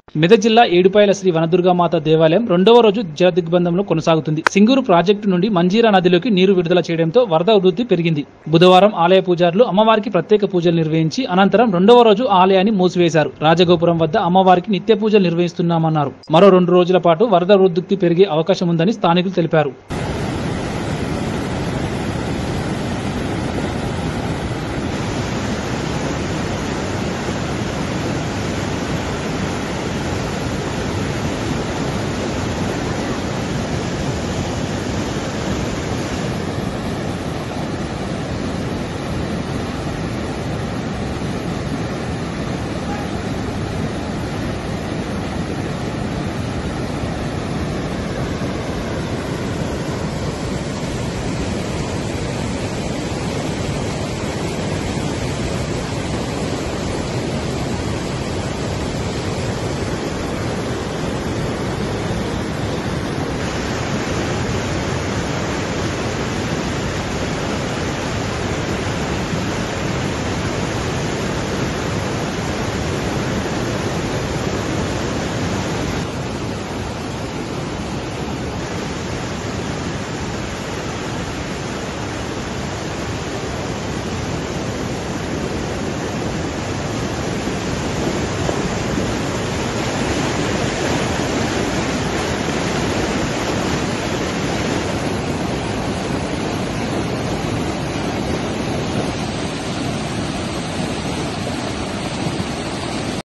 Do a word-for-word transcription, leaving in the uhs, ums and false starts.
మెదక్ జిల్లా ఏడుపాయల శ్రీ వనదుర్గామాత దేవాలయం రెండవ రోజు జలదిగ్బంధంలో కొనసాగుతుంది. సింగూరు ప్రాజెక్టు నుండి మంజీరా నదిలోకి నీరు విడుదల చేయడంతో వరద ఉధృతి పెరిగింది. బుధవారం ఆలయ పూజారులు అమ్మవారికి ప్రత్యేక పూజలు నిర్వహించి అనంతరం రెండవ రోజు ఆలయాన్ని మూసివేశారు. రాజగోపురం వద్ద అమ్మవారికి నిత్య పూజలు నిర్వహిస్తున్నామన్నారు. మరో రెండు రోజుల పాటు వరద ఉధృతి పెరిగే అవకాశం ఉందని స్థానికులు తెలిపారు.